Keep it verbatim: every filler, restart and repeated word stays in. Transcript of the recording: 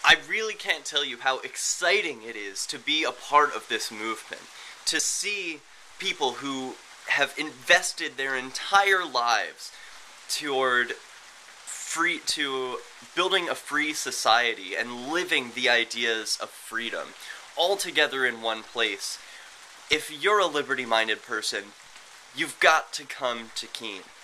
I really can't tell you how exciting it is to be a part of this movement, to see people who have invested their entire lives toward free to building a free society and living the ideas of freedom all together in one place. If you're a liberty-minded person, you've got to come to Keene.